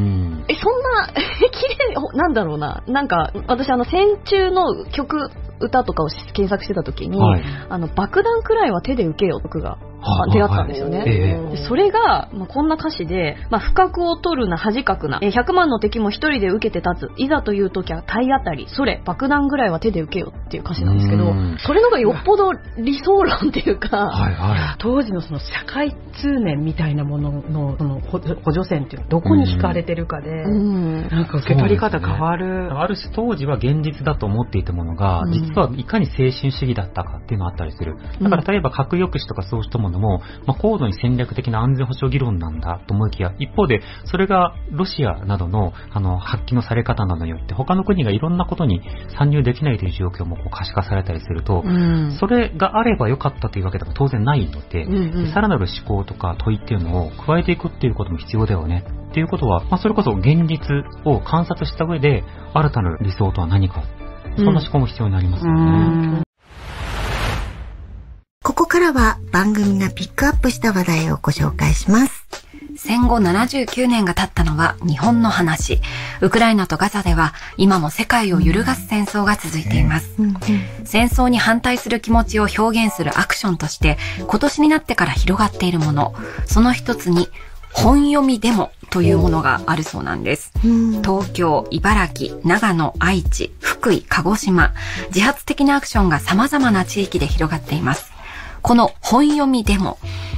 えそんな綺麗なんだろうな。なんか私あの戦中の曲歌とかを検索してた時に、はい、あの爆弾くらいは手で受けよ曲が出会ったんですよね、はいえー、でそれが、まあ、こんな歌詞で、まあ、不覚を取るな恥かくな、えー、ひゃくまんの敵も一人で受けて立つ、いざという時は体当たり、それ爆弾ぐらいは手で受けよっていう歌詞なんですけど、それのがよっぽど理想論っていうか、 はいはい、当時のその社会通念みたいなもの の, その補助線っていうのはどこに惹かれてるかで、うんなんか受け取り方変わる、 ね、ある種当時は現実だと思っていたものが、うん、実はいかに精神主義だったかっていうのがあったりする。だから例えば核抑止とかそうしたものも、まあ、高度に戦略的な安全保障議論なんだと思いきや、一方でそれがロシアなど の, あの発揮のされ方などによって他の国がいろんなことに参入できないという状況もこう可視化されたりすると、うん、それがあればよかったというわけでも当然ないので、うんうん、さらなる思考とか問いっていうのを加えていくっていうことも必要だよねっていうことは、まあ、それこそ現実を観察した上で新たな理想とは何か、そんな思考も必要になりますよね、うん。 ここからは番組がピックアップした話題をご紹介します。 戦後ななじゅうきゅうねんが経ったのは日本の話。ウクライナとガザでは今も世界を揺るがす戦争が続いています。うんうん、戦争に反対する気持ちを表現するアクションとして今年になってから広がっているもの、その一つに本読みデモというものがあるそうなんです。東京、茨城、長野、愛知、福井、鹿児島、自発的なアクションが様々な地域で広がっています。この本読みデモ、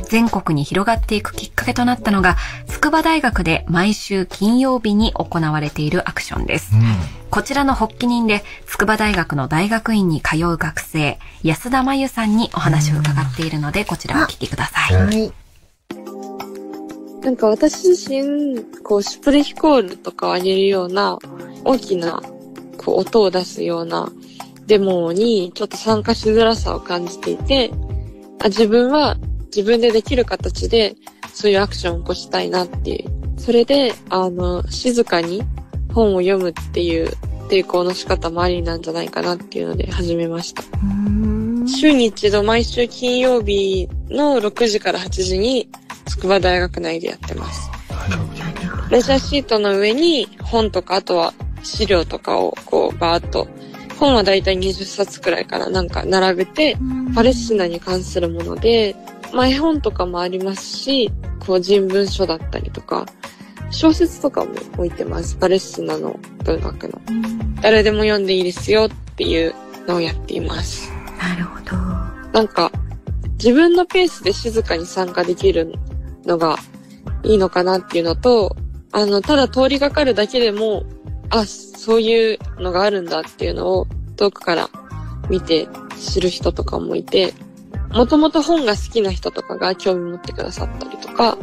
全国に広がっていくきっかけとなったのが、筑波大学で毎週金曜日に行われているアクションです。うん、こちらの発起人で、筑波大学の大学院に通う学生、安田真由さんにお話を伺っているので、こちらをお聞きください。はい。 なんか私自身、こう、シュプレヒコールとかを上げるような、大きな、こう、音を出すようなデモに、ちょっと参加しづらさを感じていて、あ、自分は自分でできる形で、そういうアクションを起こしたいなっていう。それで、あの、静かに本を読むっていう抵抗の仕方もありなんじゃないかなっていうので始めました。週に一度、毎週金曜日のろくじからはちじに、筑波大学内でやってます。レジャーシートの上に本とか、あとは資料とかをこうバーッと、本はだいたいにじゅっさつくらいからなんか並べて、パレスチナに関するもので、まあ絵本とかもありますし、こう人文書だったりとか、小説とかも置いてます。パレスチナの文学の。誰でも読んでいいですよっていうのをやっています。 なるほど。 なんか、自分のペースで静かに参加できるのがいいのかなっていうのと、あの、ただ通りがかるだけでも、あ、そういうのがあるんだっていうのを遠くから見て知る人とかもいて、もともと本が好きな人とかが興味持ってくださったりとか、うん、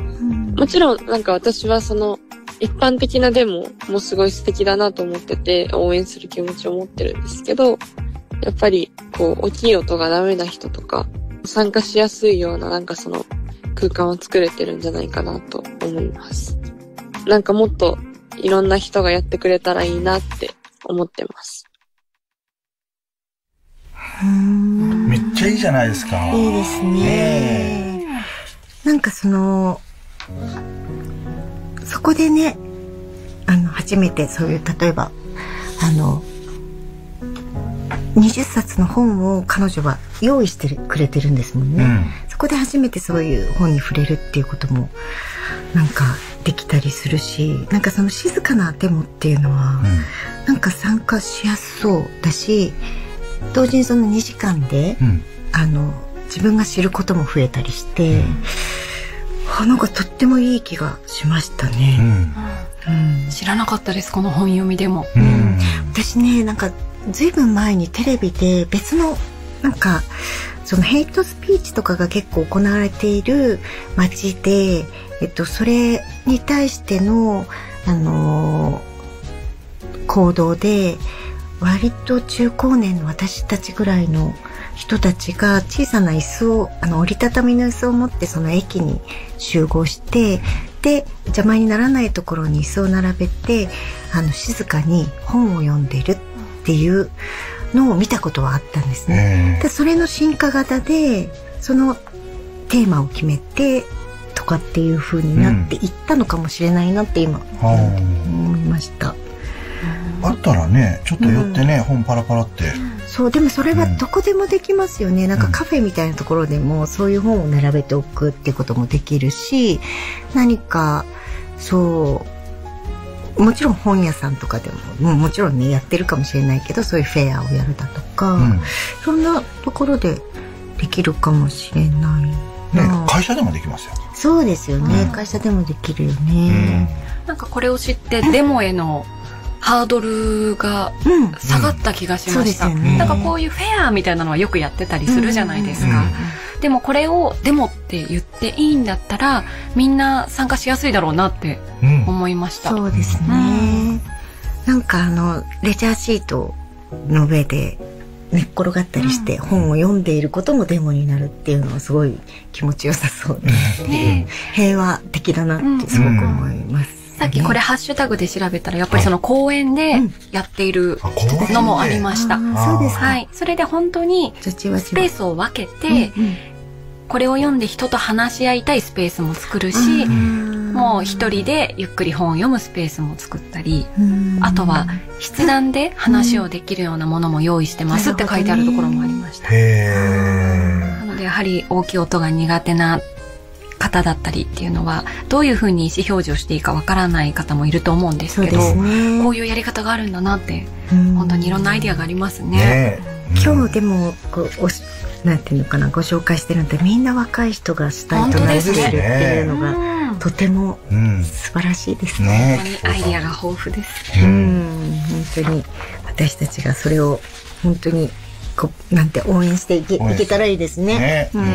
もちろんなんか私はその一般的なデモもすごい素敵だなと思ってて応援する気持ちを持ってるんですけど、やっぱりこう大きい音がダメな人とか参加しやすいようななんかその空間を作れてるんじゃないかなと思います。なんかもっといろんな人がやってくれたらいいなって思ってます。 めっちゃいいじゃないですか。 いいですね。なんかそのそこでね、あの初めてそういう例えばあのにじゅっさつの本を彼女は用意してくれてるんですもんね、うん、そこで初めてそういう本に触れるっていうこともなんかできたりするし、なんかその静かなデモっていうのは、うん、なんか参加しやすそうだし、同時にそのにじかんで、うん、あの自分が知ることも増えたりして、うん、あ、なんかとってもいい気がしましたね、 うんうん、知らなかったです、この本読みでも、 うん、私ね、なんかずいぶん前にテレビで別のなんかそのヘイトスピーチとかが結構行われている街で、えっと、それに対しての、あのー、行動で割と中高年の私たちぐらいの人たちが小さな椅子をあの折りたたみの椅子を持ってその駅に集合して、で邪魔にならないところに椅子を並べてあの静かに本を読んでるっていうのを見たことはあったんですね。でそれの進化型でそのテーマを決めてとかっていう風になっていったのかもしれないなって今、うん、思いました。 あったらね、ちょっと寄ってね、うん、本パラパラって。 そう、でもそれはどこでもできますよね、うん、なんかカフェみたいなところでもそういう本を並べておくっていうこともできるし、何かそうもちろん本屋さんとかでも も, もちろんねやってるかもしれないけど、そういうフェアをやるだとか、うん、そんなところでできるかもしれないね。 会社でもできますよ。 そうですよね、うん、会社でもできるよね、 うん、なんかこれを知ってデモへのハードルが下がった気がしました、うんうん、なんかこういうフェアみたいなのはよくやってたりするじゃないですか、うんうんうん、でもこれをデモって言っていいんだったらみんな参加しやすいだろうなって思いました、 うん、そうですね、うん、なんかあのレジャーシートの上で寝っ転がったりして本を読んでいることもデモになるっていうのはすごい気持ちよさそうで、うん、平和的だなってすごく思います、うんさっきこれハッシュタグで調べたらやっぱりその公園でやっているのもありました。 そうですか。 はい。それで本当にスペースを分けてこれを読んで人と話し合いたいスペースも作るし、もう一人でゆっくり本を読むスペースも作ったり、あとは筆談で話をできるようなものも用意してますって書いてあるところもありました。なのでやはり大きい音が苦手な方だったりっていうのはどういうふうに意思表示をしていいかわからない方もいると思うんですけど、ね、こういうやり方があるんだなって、うん、本当にいろんなアイディアがありますね。ね今日でもこうおなんていうのかな、ご紹介してるのでみんな若い人が主体となっているっていうのがとても素晴らしいですね。 本当にアイディアが豊富です。 うん、本当に私たちがそれを本当にこうなんて応援していけ、いけたらいいですね。ね、うん。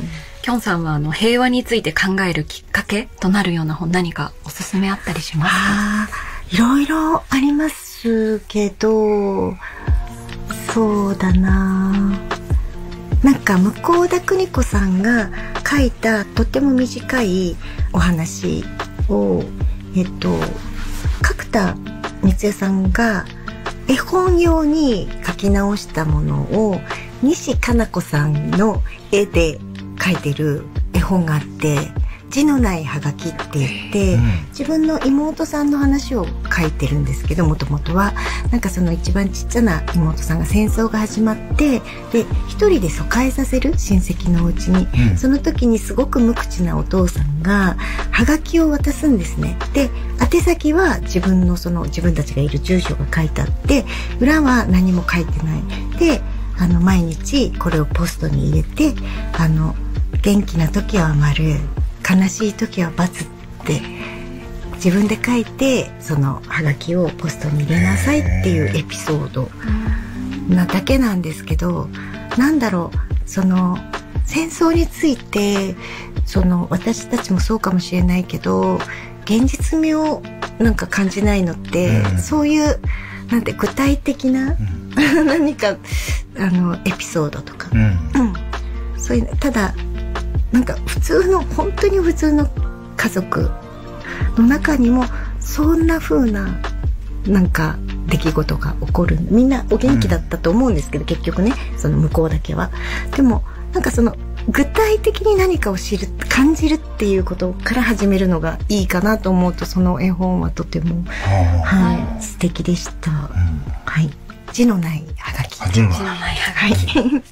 きょんさんはあの平和について考えるきっかけとなるような本、何かおすすめあったりしますか？ あ、いろいろありますけど、そうだな。なんか向田邦子さんが書いたとても短いお話を、えっと角田光代さんが絵本用に書き直したものを西加奈子さんの絵で描いてる絵本があって、字のないはがきって言って、うん、自分の妹さんの話を書いてるんですけど、もともとはなんかその一番ちっちゃな妹さんが戦争が始まって、で一人で疎開させる親戚のお家に、うん、その時にすごく無口なお父さんがはがきを渡すんですね。で宛先は自分のその自分たちがいる住所が書いてあって、裏は何も書いてない。であの毎日これをポストに入れて、あの元気な時は丸、悲しい時は×って自分で書いて、そのハガキをポストに入れなさいっていうエピソードなだけなんですけど、なんだろう、その戦争について、その私たちもそうかもしれないけど現実味をなんか感じないのって、うん、そういうなんて具体的な、うん、何かあのエピソードとか、うんうん、そういうただなんか普通の本当に普通の家族の中にもそんな風ななんか出来事が起こる。みんなお元気だったと思うんですけど、うん、結局ねその向こうだけは。でもなんかその具体的に何かを知る感じるっていうことから始めるのがいいかなと思うと、その絵本はとても、はい、素敵でした、うん、はい。字のないはがき。 字のないはがき、はい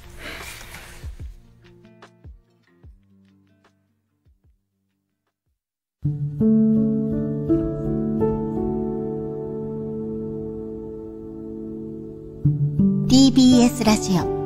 ティービーエス ラジオ